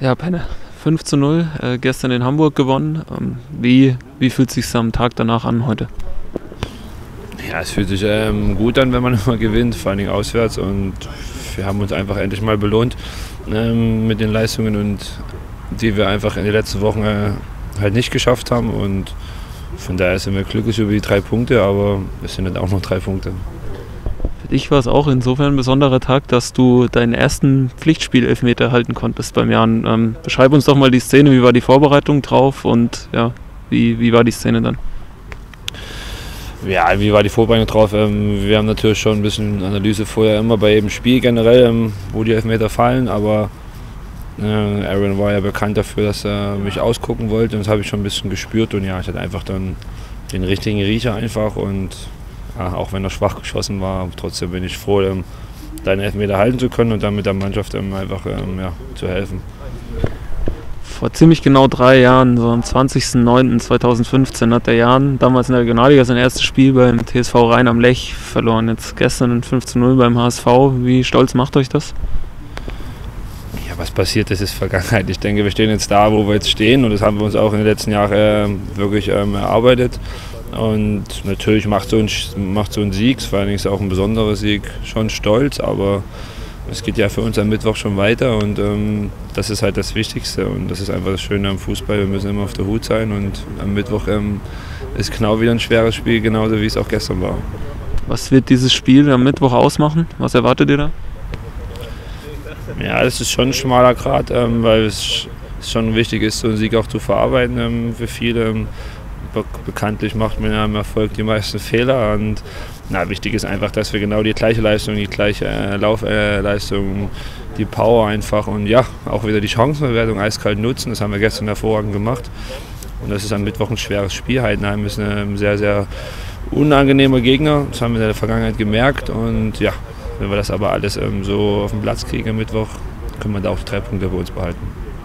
Ja, Penne. 5:0, gestern in Hamburg gewonnen. Wie fühlt es sich am Tag danach an heute? Ja, es fühlt sich gut an, wenn man immer gewinnt, vor allen Dingen auswärts. Und wir haben uns einfach endlich mal belohnt mit den Leistungen, die wir einfach in den letzten Wochen halt nicht geschafft haben. Und von daher sind wir glücklich über die 3 Punkte, aber es sind halt auch noch 3 Punkte. Für dich war es auch insofern ein besonderer Tag, dass du deinen ersten Pflichtspiel-Elfmeter halten konntest beim Jan. Beschreib uns doch mal die Szene, wie war die Vorbereitung drauf und ja, wie war die Szene dann? Ja, wie war die Vorbereitung drauf? Wir haben natürlich schon ein bisschen Analyse vorher immer bei jedem Spiel generell, wo die Elfmeter fallen, aber Aaron war ja bekannt dafür, dass er mich ausgucken wollte und das habe ich schon ein bisschen gespürt und ja, ich hatte einfach dann den richtigen Riecher einfach und ja, auch wenn er schwach geschossen war, trotzdem bin ich froh, deinen Elfmeter halten zu können und dann mit der Mannschaft einfach zu helfen. Vor ziemlich genau 3 Jahren, so am 20.09.2015, hat der Jan damals in der Regionalliga sein erstes Spiel beim TSV Rhein am Lech verloren. Jetzt gestern ein 5:0 beim HSV. Wie stolz macht euch das? Ja, was passiert ist, ist Vergangenheit. Ich denke, wir stehen jetzt da, wo wir jetzt stehen und das haben wir uns auch in den letzten Jahren wirklich erarbeitet. Und natürlich macht so ein Sieg, vor allem ist auch ein besonderer Sieg, schon stolz, aber es geht ja für uns am Mittwoch schon weiter und das ist halt das Wichtigste und das ist einfach das Schöne am Fußball, wir müssen immer auf der Hut sein und am Mittwoch ist genau wieder ein schweres Spiel, genauso wie es auch gestern war. Was wird dieses Spiel am Mittwoch ausmachen? Was erwartet ihr da? Ja, das ist schon ein schmaler Grat, weil es schon wichtig ist, so einen Sieg auch zu verarbeiten für viele. Bekanntlich macht man ja im Erfolg die meisten Fehler und wichtig ist einfach, dass wir genau die gleiche Leistung, die gleiche Laufleistung, die Power einfach und ja, auch wieder die Chancenverwertung eiskalt nutzen. Das haben wir gestern hervorragend gemacht und das ist am Mittwoch ein schweres Spiel. Heidenheim ist ein sehr, sehr unangenehmer Gegner, das haben wir in der Vergangenheit gemerkt und ja, wenn wir das aber alles so auf den Platz kriegen am Mittwoch, können wir da auch die 3 Punkte bei uns behalten.